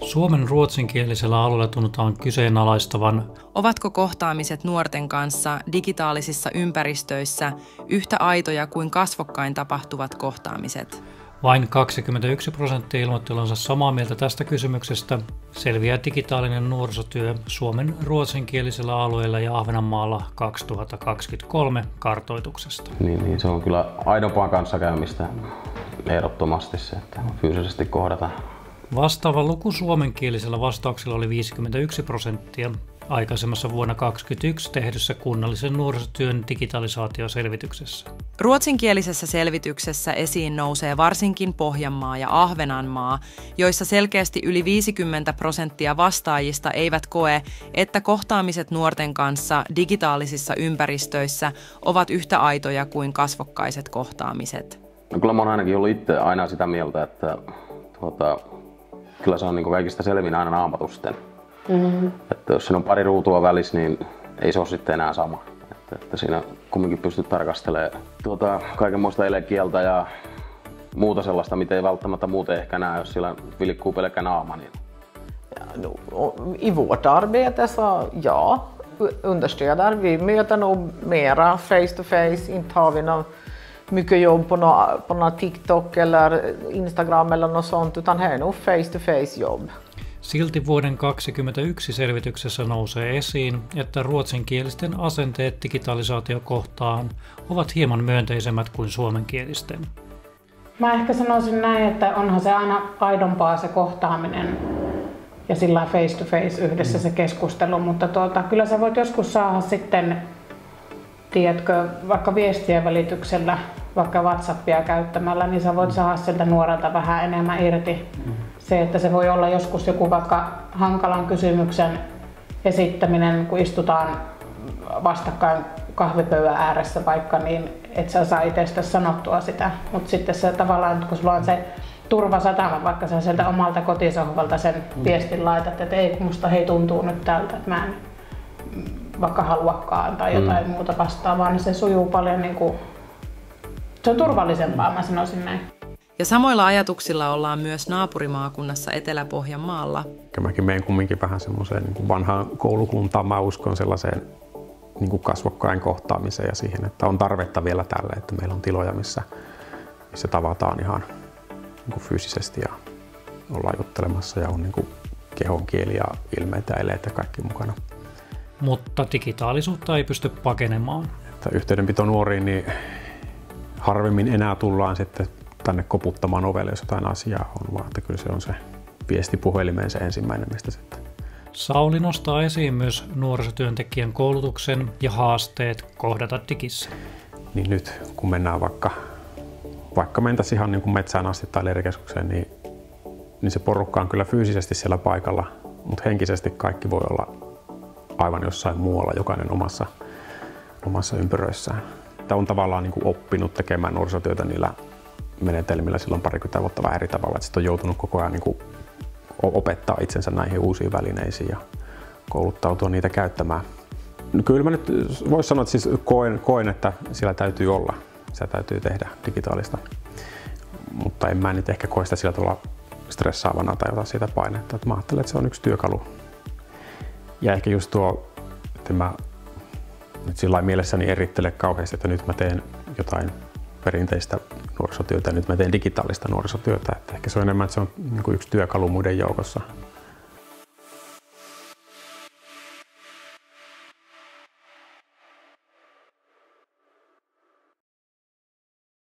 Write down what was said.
Suomen ruotsinkielisellä alueella tunnutaan kyseenalaistavan, ovatko kohtaamiset nuorten kanssa digitaalisissa ympäristöissä yhtä aitoja kuin kasvokkain tapahtuvat kohtaamiset. Vain 21% ilmoitti olonsa samaa mieltä tästä kysymyksestä. Selviää digitaalinen nuorisotyö Suomen ruotsinkielisellä alueella ja Ahvenanmaalla 2023 kartoituksesta. Niin, se on kyllä aidompaa kanssakäymistä ehdottomasti se, että fyysisesti kohdataan. Vastaava luku suomenkielisellä vastauksella oli 51%. Aikaisemmassa vuonna 2021 tehdyssä kunnallisen nuorisotyön digitalisaatioselvityksessä. Ruotsinkielisessä selvityksessä esiin nousee varsinkin Pohjanmaa ja Ahvenanmaa, joissa selkeästi yli 50% vastaajista eivät koe, että kohtaamiset nuorten kanssa digitaalisissa ympäristöissä ovat yhtä aitoja kuin kasvokkaiset kohtaamiset. No, kyllä mä oon ainakin ollut itse aina sitä mieltä, että kyllä se on niin kuin kaikista selvin aina naamatusten. Mm-hmm. Että jos siinä on pari ruutua välissä, niin ei se ole sitten enää sama. Että siinä kumminkin pystyt tarkastelemaan kaikenmoista elekieltä ja muuta sellaista, mitä ei välttämättä muuten ehkä näe, jos sillä vilkkuu pelkkä naama. Niin. I vårt arbete så ja, understöder. Vi möter nog mera face to face. Inte har vi mycket jobb på någon TikTok eller Instagram eller något sånt, utan här är nog face to face jobb. Silti vuoden 2021 selvityksessä nousee esiin, että ruotsinkielisten asenteet digitalisaatiokohtaan ovat hieman myönteisemmät kuin suomenkielisten. Mä ehkä sanoisin näin, että onhan se aina aidompaa se kohtaaminen ja sillä face to face yhdessä se keskustelu, mutta kyllä sä voit joskus saada sitten, tiedätkö, vaikka viestien välityksellä, vaikka WhatsAppia käyttämällä, niin sä voit saada sieltä nuorelta vähän enemmän irti. Se, että se voi olla joskus joku vaikka hankalan kysymyksen esittäminen, kun istutaan vastakkain kahvipöydän ääressä vaikka, niin et sä saa itsestä sanottua sitä. Mutta sitten se tavallaan, kun sulla on se turvasatama, vaikka sä sieltä omalta kotisohvalta sen viestin laitat, että ei, musta tuntuu nyt tältä, että mä en vaikka haluakaan tai jotain muuta vastaavaa, niin se sujuu paljon se on turvallisempaa, mä sanoisin näin. Ja samoilla ajatuksilla ollaan myös naapurimaakunnassa Etelä-Pohjanmaalla. Mäkin menen kumminkin vähän semmoiseen vanhaan koulukuntaan. Mä uskon sellaiseen kasvokkain kohtaamiseen ja siihen, että on tarvetta vielä tälle, että meillä on tiloja, missä tavataan ihan fyysisesti ja ollaan juttelemassa ja on kehon kieli ja ilmeitä ja eleitä kaikki mukana. Mutta digitaalisuutta ei pysty pakenemaan. Että yhteydenpito nuoriin, niin harvemmin enää tullaan sitten tänne koputtamaan ovelle, jos jotain asiaa on, vaan että kyllä se on se viestipuhelimeen se ensimmäinen, mistä sitten. Sauli nostaa esiin myös nuorisotyöntekijän koulutuksen ja haasteet kohdata digissä. Niin nyt kun mennään vaikka mentäisiin ihan niin kuin metsään asti tai leirikeskukseen, niin se porukka on kyllä fyysisesti siellä paikalla, mutta henkisesti kaikki voi olla aivan jossain muualla, jokainen omassa ympyröissään. Tämä on tavallaan niin kuin oppinut tekemään nuorisotyötä niillä menetelmillä silloin parikymmentä vuotta vähän eri tavalla, että sitten on joutunut koko ajan niin opettaa itsensä näihin uusiin välineisiin ja kouluttautua niitä käyttämään. No kyllä mä nyt voisi sanoa, että siis koen, että siellä täytyy olla, sitä täytyy tehdä digitaalista, mutta en mä nyt ehkä koe sitä sillä tavalla stressaavana tai jotain siitä painetta. Että mä ajattelen, että se on yksi työkalu. Ja ehkä just tuo, että mä nyt sillä mielessäni erittele kauheasti, että nyt mä teen jotain perinteistä nuorisotyötä, nyt mä teen digitaalista nuorisotyötä. Että ehkä se on enemmän, että se on yksi työkalu muiden joukossa.